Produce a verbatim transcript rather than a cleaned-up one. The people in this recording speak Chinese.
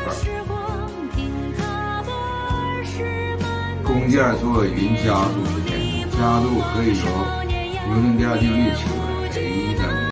份。弓箭作为云加速时间，加速可以由邮政电话定律启动。